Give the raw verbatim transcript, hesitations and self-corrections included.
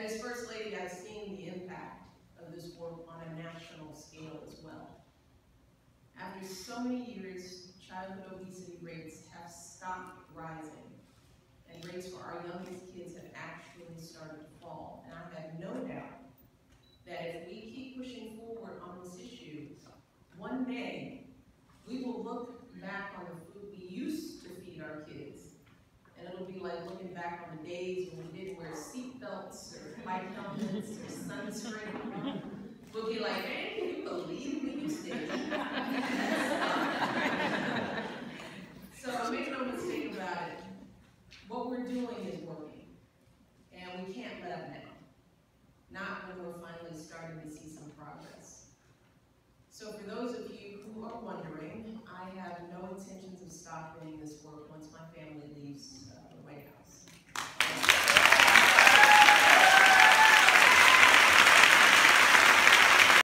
And as First Lady, I've seen the impact of this work on a national scale as well. After so many years, childhood obesity rates have stopped rising, and rates for our youngest kids have actually started to fall. And I have no doubt that if we keep pushing forward on this issue, one day we will look back on the food we used to feed our kids, and it'll be like looking back on the days when we didn't wear seatbelts or bike helmets or sunscreen. We'll be like, man, can you believe we used to? So make no mistake about it. What we're doing is working, and we can't let up now. Not when we're finally starting to see some progress. So for those of you who are wondering, I have no intentions of stopping this work once my family leaves uh,